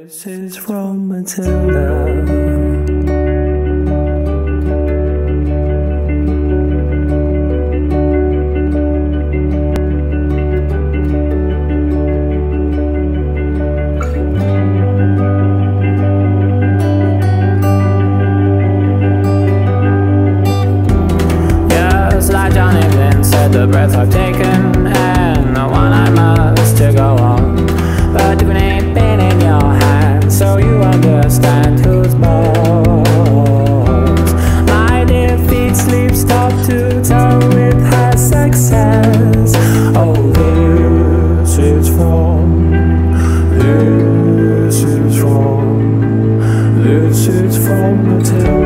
This is from Matilda. The breath I've taken and the one I must to go on, but you ain't been in your hands, so you understand who's boss. My defeat sleeps top to toe with her success. Oh, this is from Matilda.